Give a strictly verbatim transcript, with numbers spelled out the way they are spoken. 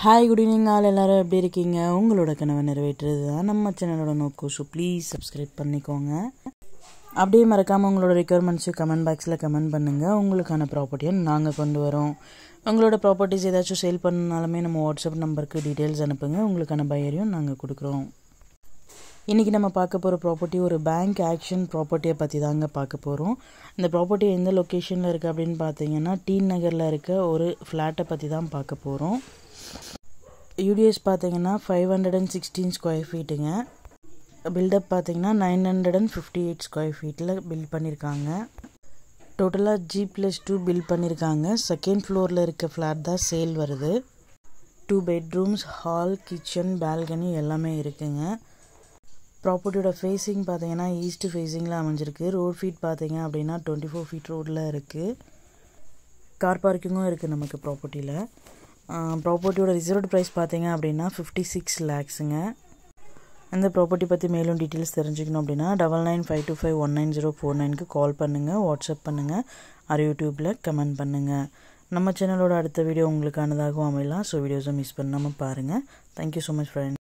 Hi, good evening all. எல்லாரும் எப்படி இருக்கீங்க? உங்களோட கனவை நிறைவேற்றுறது தான் நம்ம சேனலோட நோக்கம். ஸோ ப்ளீஸ் சப்ஸ்கிரைப் பண்ணிக்கோங்க. அப்படியே மறக்காமல் உங்களோட ரெக்யர்மெண்ட்ஸு கமெண்ட் பாக்ஸில் கமெண்ட் பண்ணுங்கள். உங்களுக்கான ப்ராப்பர்ட்டியை நாங்கள் கொண்டு வரோம். உங்களோட ப்ராப்பர்ட்டிஸ் ஏதாச்சும் சேல் பண்ணாலுமே நம்ம வாட்ஸ்அப் நம்பருக்கு டீட்டெயில்ஸ் அனுப்புங்க. உங்களுக்கான பையரையும் நாங்கள் கொடுக்குறோம். இன்றைக்கி நம்ம பார்க்க போகிற ப்ராப்பர்ட்டி ஒரு பேங்க் ஆக்ஷன் ப்ராப்பர்ட்டியை பற்றி தாங்க பார்க்க போகிறோம். இந்த ப்ராப்பர்ட்டி எந்த லொக்கேஷனில் இருக்குது அப்படின்னு பார்த்தீங்கன்னா டி நகரில் இருக்க ஒரு ஃப்ளாட்டை பற்றி தான் பார்க்க போகிறோம். யூடிஎஸ் பார்த்தீங்கன்னா five hundred and sixteen square ஃபீட்டுங்க. பில்டப் பார்த்தீங்கன்னா nine hundred and fifty eight square ஃபீட்டில் பில்ட் பண்ணியிருக்காங்க. டோட்டலாக ஜி ப்ளஸ் டூ பில்ட் பண்ணியிருக்காங்க. செகண்ட் ஃப்ளோரில் இருக்க ஃப்ளாட் தான் சேல் வருது. Two bedrooms, hall, kitchen, balcony எல்லாமே இருக்குங்க. ப்ராப்பர்ட்டியோட ஃபேஸிங் பார்த்தீங்கன்னா ஈஸ்ட் ஃபேஸிங்கில் அமைஞ்சிருக்கு. ரோட் ஃபீட் பார்த்தீங்க அப்படின்னா டுவெண்ட்டி ஃபோர் ஃபீட் ரோடில் இருக்குது. கார் பார்க்கிங்கும் இருக்குது நமக்கு ப்ராப்பர்ட்டியில். ப்ராப்பர்ட்டியோட ரிசர்வ்டு ப்ரைஸ் பார்த்தீங்க அப்படின்னா ஃபிஃப்டி சிக்ஸ் லேக்ஸுங்க. அந்த ப்ராப்பர்ட்டி பற்றி மேலும் டீட்டெயில்ஸ் தெரிஞ்சுக்கணும் அப்படின்னா double nine five two five one nine zero four நைனுக்கு கால் பண்ணுங்கள், வாட்ஸ்அப் பண்ணுங்கள், ஆர் யூடியூப்பில் கமெண்ட் பண்ணுங்கள். நம்ம சேனலோட அடுத்த வீடியோ உங்களுக்கானதாகவும் அமையலாம். ஸோ வீடியோஸை மிஸ் பண்ணாமல் பாருங்கள். Thank you so much friend.